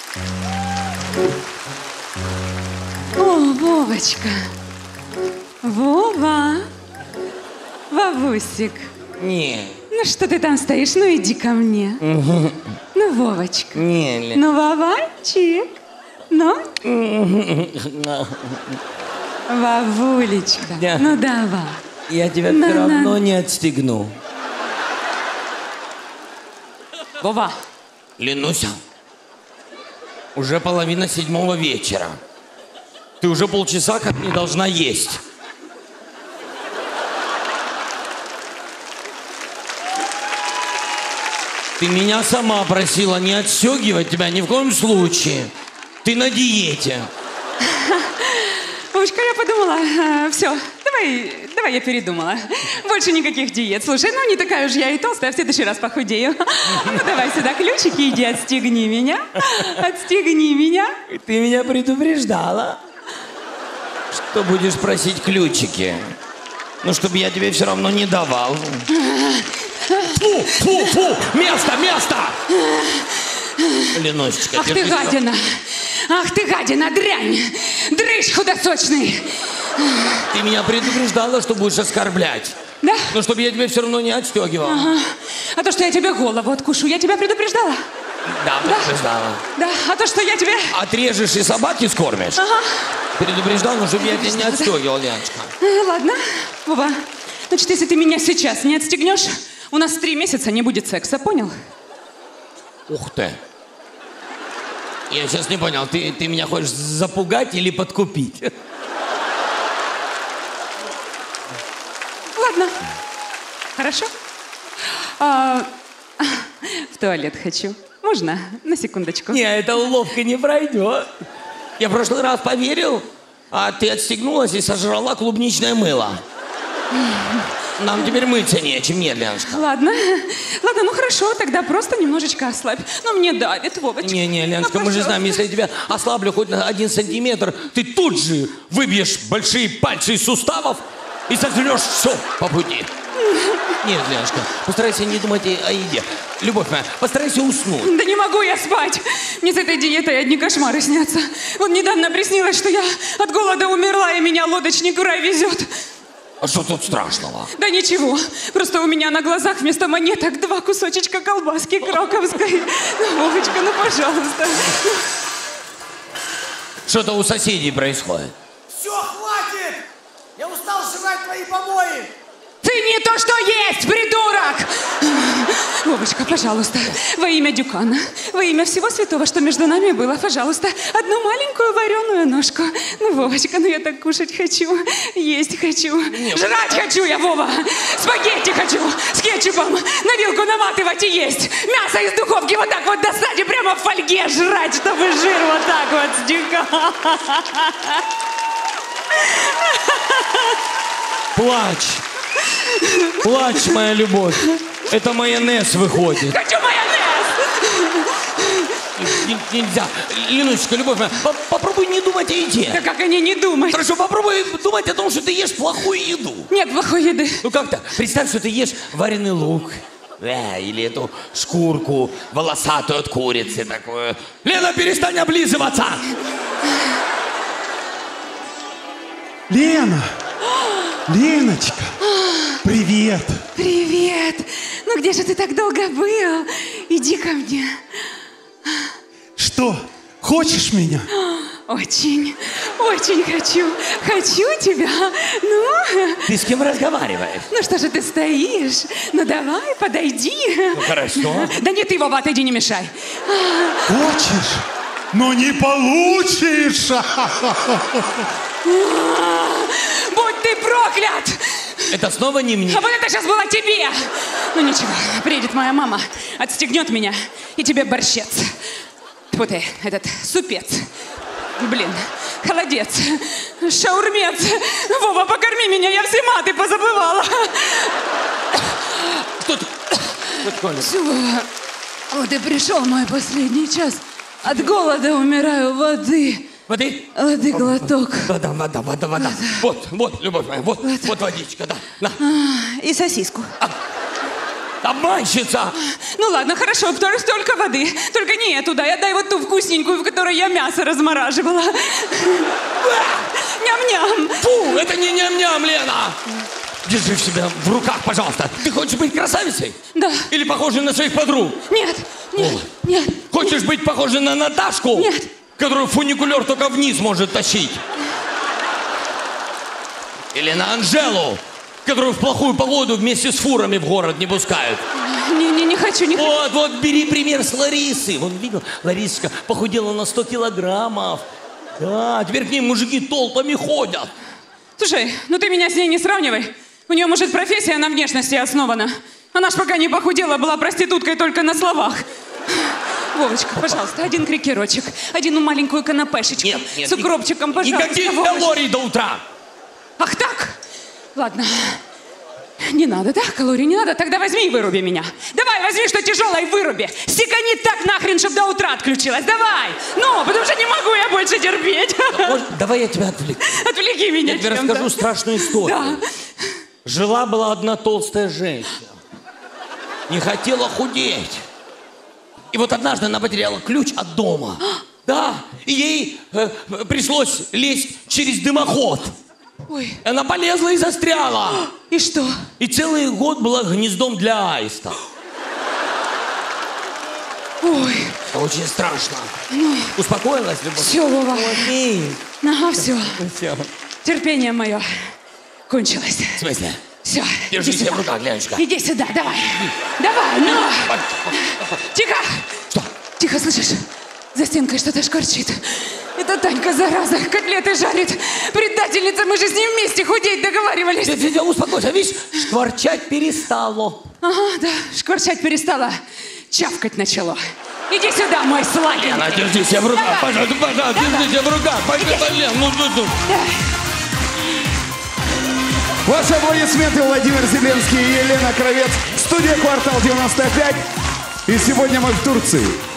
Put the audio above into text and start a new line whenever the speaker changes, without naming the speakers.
О, Вовочка. Вова. Вовусик.
Не.
Ну что ты там стоишь? Ну иди ко мне. Ну, Вовочка.
Не.
Ну, Вовальчик. Ну? Вовулечка.
Да.
Ну, давай.
Я тебя все равно не отстегну.
Вова.
Ленуся, уже 6:30 вечера. Ты уже полчаса как не должна есть. Ты меня сама просила не отстегивать тебя ни в коем случае. Ты на диете.
Вовочка, я подумала, все, давай я передумала. Больше никаких диет. Слушай, ну не такая уж я и толстая, в следующий раз похудею. Ну давай сюда ключики, иди отстегни меня. Отстегни меня.
Ты меня предупреждала, что будешь просить ключики. Ну, чтобы я тебе все равно не давал. Фу! Место! Леносечка,
Ах ты гадина! Ах ты гадина, дрянь! Дрыщ худосочный!
Ты меня предупреждала, что будешь оскорблять.
Да?
Но чтобы я тебя все равно не отстегивал.
Ага. А то, что я тебе голову откушу, я тебя предупреждала?
Да, предупреждала.
Да, а то, что я тебе...
Отрежешь и собаки скормишь?
Ага.
Предупреждал, но чтобы я тебя не отстегивал, Леночка.
Ладно, Вова. Значит, если ты меня сейчас не отстегнешь, у нас 3 месяца не будет секса, понял?
Ух ты. Я сейчас не понял, ты меня хочешь запугать или подкупить?
Ладно. Хорошо. В туалет хочу. Можно? На секундочку.
Не, эта уловка не пройдет. Я в прошлый раз поверил, а ты отстегнулась и сожрала клубничное мыло. Нам теперь мыться нечем, нет, Леночка.
Ладно, ну хорошо, тогда просто немножечко ослабь. Ну, мне давит, Вовочка.
Не, Леночка, мы же знаем, если я тебя ослаблю хоть на 1 сантиметр, ты тут же выбьешь большие пальцы из суставов и сожрешь все по пути. Нет, Леночка, постарайся не думать о еде. Любовь моя, постарайся уснуть.
Да не могу я спать. Мне с этой диетой одни кошмары снятся. Вот недавно приснилось, что я от голода умерла, и меня лодочник в рай везет.
А что тут страшного?
Да ничего. Просто у меня на глазах вместо монеток 2 кусочечка колбаски краковской. Ну, Вовочка, ну пожалуйста.
Что-то у соседей происходит.
Все, хватит! Я устал жрать твои помои!
Ты не то, что есть, придурок! Вовочка, пожалуйста, во имя Дюкана, во имя всего святого, что между нами было, пожалуйста, одну маленькую вареную ножку. Ну, Вовочка, ну я так кушать хочу, есть хочу. Жрать хочу я, Вова! Спагетти хочу с кетчупом, на вилку наматывать и есть. Мясо из духовки вот так вот достать и прямо в фольге жрать, чтобы жир вот так вот стекал.
Плачь! Плачь, моя любовь. Это майонез выходит.
Хочу майонез!
Нельзя. Леночка, любовь моя, попробуй не думать о еде.
Да как они не думать?
Хорошо, попробуй думать о том, что ты ешь плохую еду.
Нет плохой еды.
Ну как-то, представь, что ты ешь вареный лук. Или эту шкурку волосатую от курицы такую. Лена, перестань облизываться!
Лена! Леночка! Привет!
Привет! Ну где же ты так долго был? Иди ко мне.
Что, хочешь меня?
Очень, очень хочу. Хочу тебя. Ну?
Ты с кем разговариваешь?
Ну что же ты стоишь? Ну давай, подойди.
Ну хорошо.
Да не ты, Вова, отойди, не мешай.
Хочешь, но не получишь!
Будь ты проклят!
Это снова не мне.
А вот это сейчас было тебе! Ну ничего, приедет моя мама, отстегнет меня, и тебе борщец. Тьфу ты, этот супец. Блин, холодец, шаурмец. Вова, покорми меня, я все маты позабывала.
Тут Коля.
Все, вот и пришел мой последний час. От голода умираю, воды.
Воды?
Воды глоток.
Вода. Вот, любовь моя, вот водичка, да. На.
И сосиску.
Обманщица!
Ну ладно, хорошо, только воды. Только не эту дай, отдай вот ту вкусненькую, в которой я мясо размораживала. Ням-ням.
Фу, это не ням-ням, Лена! Держи в себя в руках, пожалуйста. Ты хочешь быть красавицей?
Да.
Или похожей на своих подруг?
Нет, нет.
Хочешь быть похожей на Наташку?
Нет.
Которую фуникулер только вниз может тащить? Или на Анжелу, которую в плохую погоду вместе с фурами в город не пускают?
Не хочу, не хочу.
Вот, бери пример с Ларисы. Вон, видел, Ларисочка похудела на 100 килограммов. Да, теперь к ней мужики толпами ходят.
Слушай, ну ты меня с ней не сравнивай. У нее, может, профессия на внешности основана. Она ж пока не похудела, была проституткой только на словах. Вовочка, пожалуйста, один крекерочек, одну маленькую канапешечку с укропчиком, пожалуйста.
Никаких
Вовочка.
калорий до утра.
Ах так? Ладно. Не надо, да? Калорий не надо? Тогда возьми и выруби меня. Давай, возьми, что тяжелое, и выруби. Стекани так нахрен, чтобы до утра отключилась. Давай. Ну, потому что не могу я больше терпеть.
Давай я тебя отвлеку.
Отвлеки меня.
Я тебе расскажу страшную историю.
Да.
Жила-была одна толстая женщина. Не хотела худеть. И вот однажды она потеряла ключ от дома. Да. И ей пришлось лезть через дымоход.
Ой.
Она полезла и застряла.
И что?
И целый год была гнездом для аиста.
Ой.
Это очень страшно. Успокоилась, Любовь?
Все, Вова.
Окей.
Ага, все.
Все.
Терпение мое кончилось.
В смысле?
Все.
Держи себя в руках, Леночка.
Иди сюда, давай. Давай, ну. Тихо.
Что?
Тихо, слышишь? За стенкой что-то шкварчит. Это Танька, зараза, котлеты жарит. Предательница, мы же с ней вместе худеть договаривались.
Федя, успокойся, видишь, шкварчать перестало.
Ага, да, шкварчать перестала. Чавкать начало. Иди сюда, мой сладенький.
Лена, держи себя в руках, пожалуйста, держи себя в руках. Пойди, Лен, ну.
Ваши аплодисменты, Владимир Зеленский и Елена Кравец. Студия «Квартал 95». И сегодня мы в Турции.